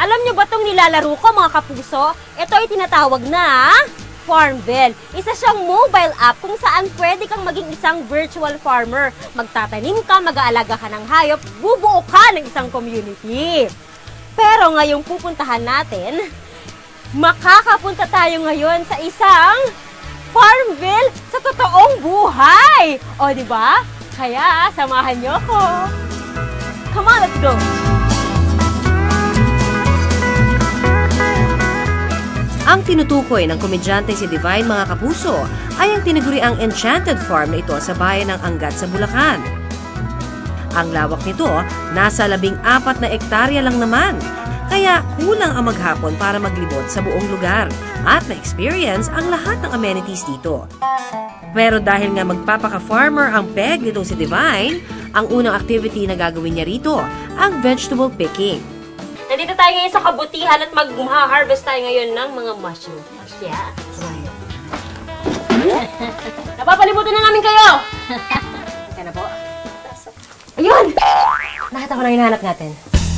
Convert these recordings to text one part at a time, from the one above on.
Alam nyo ba itong nilalaro ko, mga kapuso? Ito ay tinatawag na Farmville. Isa siyang mobile app kung saan pwede kang maging isang virtual farmer. Magtatanim ka, mag-aalaga ka ng hayop, bubuo ka ng isang community. Pero ngayong pupuntahan natin, makakapunta tayo ngayon sa isang Farmville sa totoong buhay. O, di ba? Kaya, samahan niyo ako. Come on, let's go! Ang tinutukoy ng komedyante si Divine, mga kapuso, ay ang tinaguriang Enchanted Farm na ito sa bayan ng Angat sa Bulacan. Ang lawak nito, nasa 14 na ektarya lang naman. Kaya kulang ang maghapon para maglibot sa buong lugar at na-experience ang lahat ng amenities dito. Pero dahil nga magpapaka-farmer ang peg nito si Divine, ang unang activity na gagawin niya rito, ang vegetable picking. Nandito tayo ngayon sa kabutihan at mag-harvest tayo ngayon ng mga mushrooms. Yeah. Napapalibutan na namin kayo! Ika na po. Ayun! Nakita ko na hinahanap natin.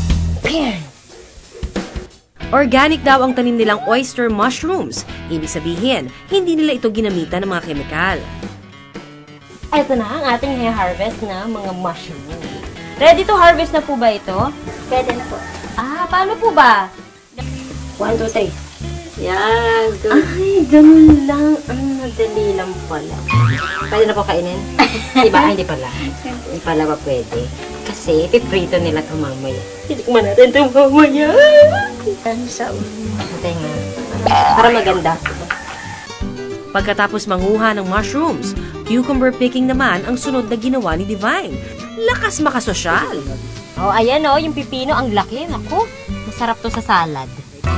Organic daw ang tanim nilang oyster mushrooms. Ibig sabihin, hindi nila ito ginamitan ng mga kemikal. Ito na ang ating harvest na mga mushrooms. Ready to harvest na po ba ito? Pwede na po. Ah, paano po ba? 1, 2, 3. Yan, good. Ay, ganun lang. Ang madali lang pala. Pwede na po kainin? Diba? Ay, hindi pala. Hindi pala ba pwede? Kasi, piprito nila ito mamaya. Titikman natin ito mamaya. Patay nga. Para maganda. Pagkatapos manguha ng mushrooms, cucumber picking naman ang sunod na ginawa ni Divine. Lakas makasosyal. Oh, ayan oh, yung pipino, ang laki. Naku, masarap to sa salad.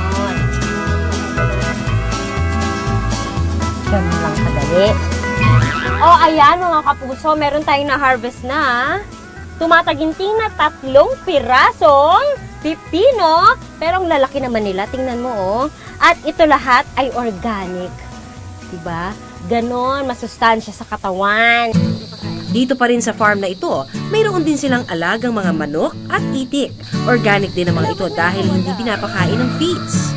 Ganun lang kadali. Oh, ayan mga kapuso, meron tayong na-harvest na tumataginting na 3 pirasong pipino. Pero ang lalaki naman nila, tingnan mo oh. At ito lahat ay organic. Diba? Ganon, masustansya sa katawan. Dito pa rin sa farm na ito, mayroon din silang alagang mga manok at itik. Organic din ang mga ito dahil hindi pinapakain ng feeds.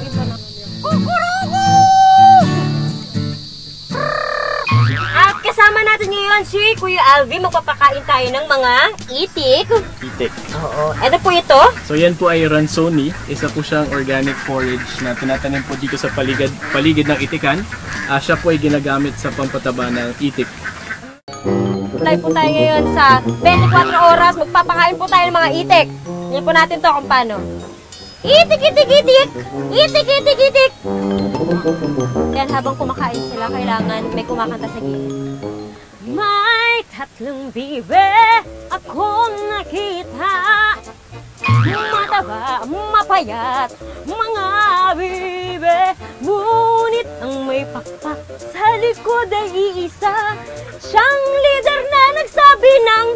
At kasama natin ngayon si Kuya Alvin. Magpapakain tayo ng mga itik. Itik. Oo. Ano po ito? So yan po ay Ransoni. Isa po siyang organic forage na tinatanim po dito sa paligid ng itikan. Siya po ay ginagamit sa pampataba ng itik. Live po tayo ngayon sa 24 oras. Magpapakain po tayo ng mga itik. Hindi po natin to kung paano. Itik, itik, itik! Itik, itik, itik! Yan, habang kumakain sila, kailangan may kumakanta sa gilid. May 3 bibe akong nakita. Mataba, mapayat, mga bibe. Ngunit ang may pakpak sa likod ay iisa. Siyang leader na nagsabi ng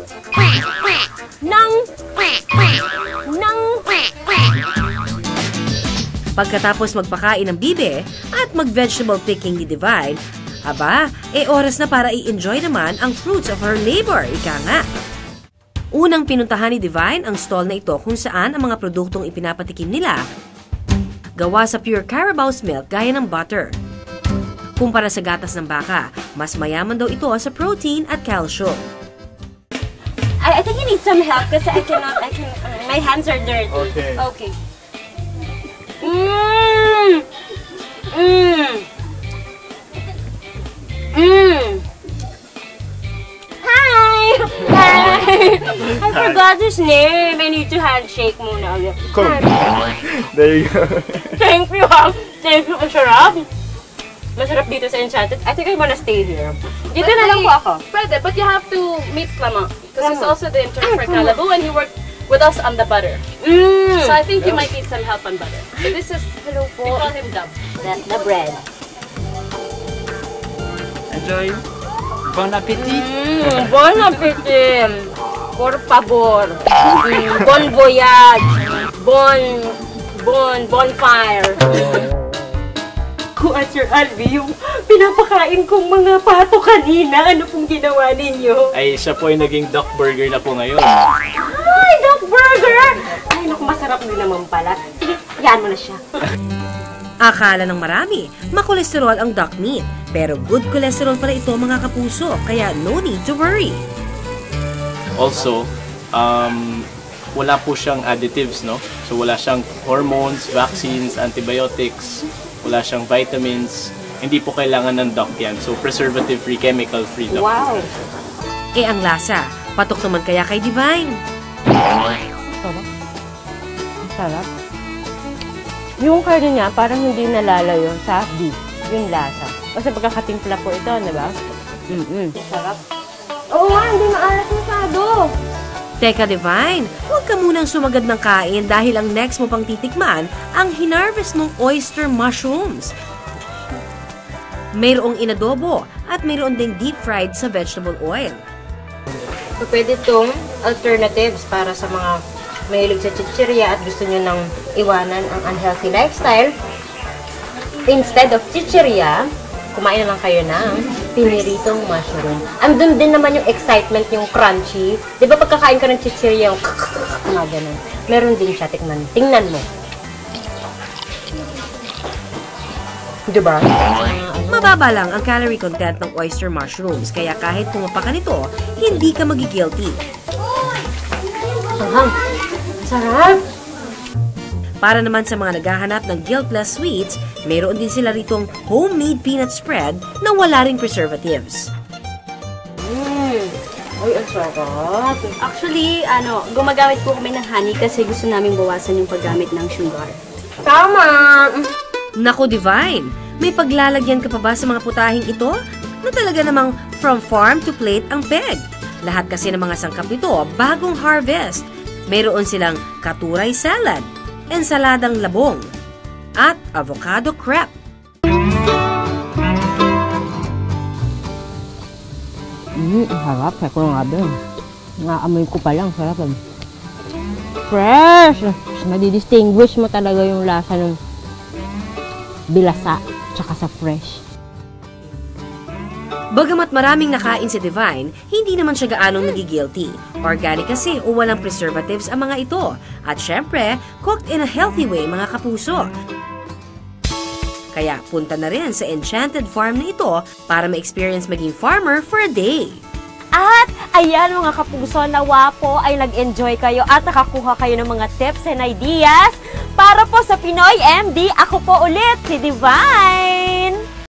Pagkatapos magpakain ng bibe at mag-vegetable picking ni Divine, aba, oras na para i-enjoy naman ang fruits of her labor, ika nga. Unang pinuntahan ni Divine ang stall na ito kung saan ang mga produktong ipinapatikim nila gawa sa pure Carabao's milk gaya ng butter. Kumpara sa gatas ng baka, mas mayaman daw ito sa protein at calcium. I think you need some help kasi my hands are dirty. Okay. Okay. Mmm! Mmm! Mmm! Hi! Hi! I forgot his name. I need to handshake muna. Cool. There you go. Thank you, Thank you. Ang sarap. Masarap dito sa Enchanted. I think I wanna stay here. Dito na lang po ako. Pwede, but you have to meet Clement. Because he's also the intern for Calabu and he worked with us on the butter. Mmm! So I think you might need some help on butter. So this is, Hello we po. call him Dub. The bread. Enjoy. Bon appetit. Bon appetit! Por favor. Bon voyage. Bonfire. At Sir Alvi, yung pinapakain kong mga pato kanina, ano pong ginawa ninyo? Ay, siya po ay naging duck burger na po ngayon. Ay, duck burger! Ay, naku, masarap din naman pala. Sige, Hayaan mo na siya. Akala ng marami, makolesterol ang duck meat. Pero good cholesterol pala ito mga kapuso, kaya no need to worry. Also, wala po siyang additives, no? So wala siyang hormones, vaccines, antibiotics, wala siyang vitamins. Hindi po kailangan ng duck yan. So preservative-free, chemical-free duck. Wow. Ang lasa, patok naman kaya kay Divine. Sarap. Yung karne niya, parang hindi nalalayo sa beef. Yung lasa. Kasi pagkakatimpla po ito, di ba? Sarap. Oo nga, hindi maalat masyado. Teka Divine, huwag ka munang sumagad ng kain dahil ang next mo pang titikman ang hinarvest mong oyster mushrooms. Mayroong inadobo at mayroon ding deep fried sa vegetable oil. So, pwede itong alternatives para sa mga mahilig sa chichirya at gusto nyo nang iwanan ang unhealthy lifestyle. Instead of chichirya, kumain na lang kayo ng piniritong mushroom. Andun din naman yung excitement, yung crunchy. Di ba pagkakain ka ng chichirya, yung mga ganun. Meron din siya, tingnan mo. Di ba? Mababa lang ang calorie content ng oyster mushrooms, kaya kahit pumapa ka nito, hindi ka magigilty. Ahang, sarap! Para naman sa mga naghahanap ng guiltless sweets, mayroon din sila ritong homemade peanut spread na wala ring preservatives. Ay, ang sarap. Actually, gumagamit po kami ng honey kasi gusto namin bawasan yung paggamit ng sugar. Tama! Naku Divine, may paglalagyan ka pa ba sa mga putahing ito? Na talaga namang from farm to plate ang peg. Lahat kasi ng mga sangkap nito bagong harvest. Mayroon silang katuray salad, ensaladang labong, at avocado crepe. Harap. Kaya ko nga ba. Naamoy ko pa lang. Sarap. Fresh! Madidistinguish mo talaga yung lasa ng bilasa tsaka sa fresh. Bagamat maraming nakain si Divine, hindi naman siya gaanong nagigilty. Organic kasi o walang preservatives ang mga ito. At syempre, cooked in a healthy way mga kapuso. Kaya punta na rin sa Enchanted Farm na ito para ma-experience maging farmer for a day. At ayan mga kapuso, nawa po ay nag-enjoy kayo at nakakuha kayo ng mga tips and ideas para po sa Pinoy MD. Ako po ulit, si Divine!